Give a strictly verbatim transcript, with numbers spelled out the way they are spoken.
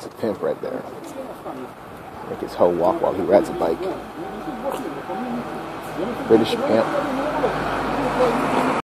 That's a pimp right there. Make his hoe walk while he rides a bike. British pimp.